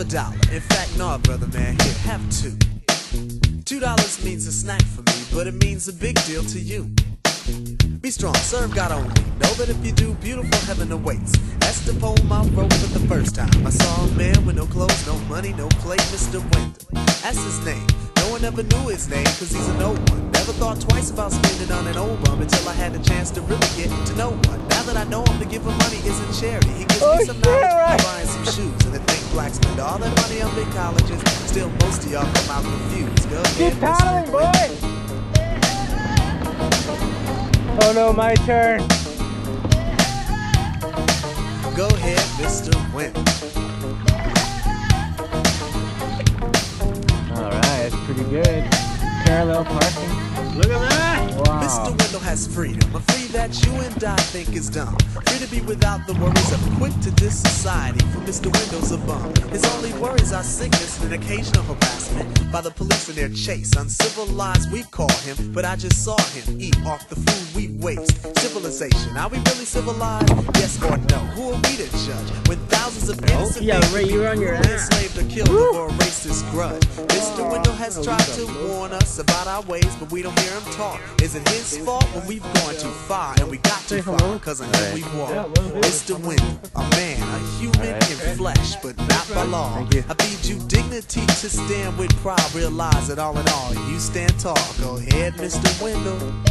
$1. In fact, nah, brother man, here, have two. $2 means a snack for me, but it means a big deal to you. Be strong, serve God only. Know that if you do, beautiful heaven awaits. That's the poem I wrote for the first time. I saw a man with no clothes, no money, no plate, Mr. Winter. That's his name. No one ever knew his name, cause he's an old one. Never thought twice about spending on an old bum until I had the chance to really get to know one. Now that I know him, to give him money isn't charity. He gives me some knowledge by buying some shoes. And to think blacks spend all their money on big colleges, still most of y'all come out confused. Go Keep paddling, boy! Oh no, my turn. Go ahead, Mr. Win. Alright, that's pretty good. Parallel parking. Look at that! Wow. Mr. Wendell has freedom, a free that you and I think is dumb. Free to be without the worries of quick to diss society, for Mr. Wendell's a bum. His only worries are sickness and an occasional harassment by the police in their chase. Uncivilized we call him, but I just saw him eat off the food we waste. Civilization, are we really civilized? Yes or no? Who are we to judge when thousands of innocent Ray, you're on your ass. enslaved or killed over a racist grudge? Mr. Wendell has tried to warn us about our ways, but we don't hear him talk. Is it his fault when we've gone too far and we got too far? Cause on him we walk. Mr. Wendell, a man, a human in flesh, but not by law. I bid you dignity to stand with pride. Realize that all in all, you stand tall. Go ahead, Mr. Wendell.